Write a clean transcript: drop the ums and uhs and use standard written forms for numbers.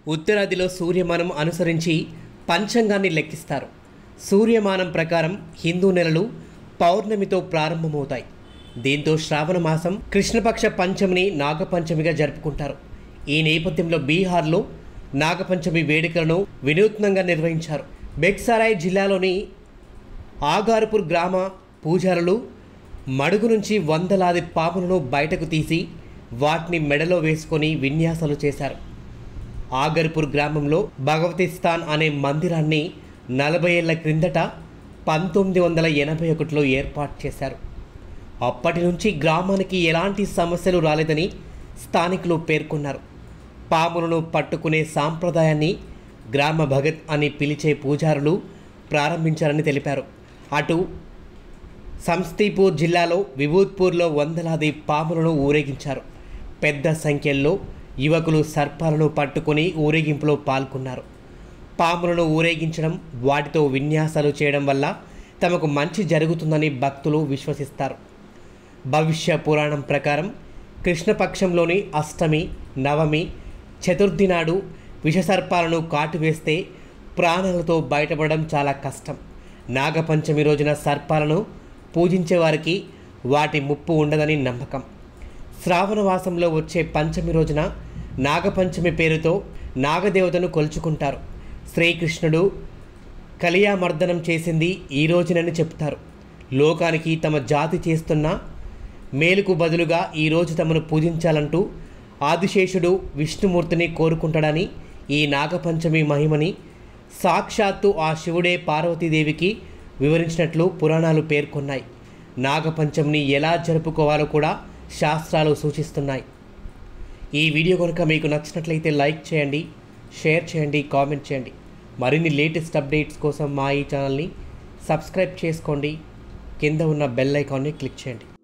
ఉత్తరాదిలో సూర్యమానం అనుసరించి పంచాంగాన్ని లెక్కిస్తారు. సూర్యమానం ప్రకారం హిందూ నెలలు పౌర్ణమితో ప్రారంభమవుతాయి. దీంతో శ్రావణ మాసం కృష్ణపక్ష పంచమిని నాగపంచమిగా జరుపుకుంటారు. ఈ నేపథ్యంలో బీహార్లో నాగపంచమి వేడుకలను వినూత్నంగా నిర్వహించారు. బెగ్సారాయ్ జిల్లాలోని ఆగార్పూర్ గ్రామ పూజారులు మడుగు నుంచి వందలాది పాములను బయటకు తీసి వాటిని మెడలో వేసుకొని విన్యాసాలు చేశారు. ఆగర్పూర్ గ్రామంలో భగవతిస్థాన్ అనే మందిరాన్ని 40 ఏళ్ల క్రిందట 1981లో ఏర్పాటు చేశారు. అప్పటి నుంచి గ్రామానికి ఎలాంటి సమస్యలు రాలేదని స్థానికులు పేర్కొన్నారు. పాములను పట్టుకునే సాంప్రదాయాన్ని గ్రామ భగత్ అని పిలిచే పూజారులు ప్రారంభించారని తెలిపారు. అటు సంస్తీపూర్ జిల్లాలో విభూత్పూర్లో వందలాది పాములను ఊరేగించారు. పెద్ద సంఖ్యలో యువకులు సర్పాలను పట్టుకుని ఊరేగింపులో పాల్గొన్నారు. పాములను ఊరేగించడం, వాటితో విన్యాసాలు చేయడం వల్ల తమకు మంచి జరుగుతుందని భక్తులు విశ్వసిస్తారు. భవిష్య పురాణం ప్రకారం కృష్ణపక్షంలోని అష్టమి, నవమి, చతుర్థి నాడు విషసర్పాలను కాటువేస్తే ప్రాణాలతో బయటపడడం చాలా కష్టం. నాగపంచమి రోజున సర్పాలను పూజించే వారికి వాటి ముప్పు ఉండదని నమ్మకం. శ్రావణవాసంలో వచ్చే పంచమి రోజున నాగపంచమి పేరుతో నాగదేవతను కొలుచుకుంటారు. శ్రీకృష్ణుడు కలియామర్దనం చేసింది ఈ రోజునని చెప్తారు. లోకానికి తమ జాతి చేస్తున్న మేలుకు బదులుగా ఈరోజు తమను పూజించాలంటూ ఆదిశేషుడు విష్ణుమూర్తిని కోరుకుంటాడని, ఈ నాగపంచమి మహిమని సాక్షాత్తు ఆ శివుడే పార్వతీదేవికి వివరించినట్లు పురాణాలు పేర్కొన్నాయి. నాగపంచమిని ఎలా జరుపుకోవాలో కూడా శాస్త్రాలు సూచిస్తున్నాయి. ఈ వీడియో కనుక మీకు నచ్చినట్లయితే లైక్ చేయండి, షేర్ చేయండి, కామెంట్ చేయండి. మరిన్ని లేటెస్ట్ అప్డేట్స్ కోసం మా ఈ ఛానల్ని సబ్స్క్రైబ్ చేసుకోండి. కింద ఉన్న బెల్ ఐకాన్ని క్లిక్ చేయండి.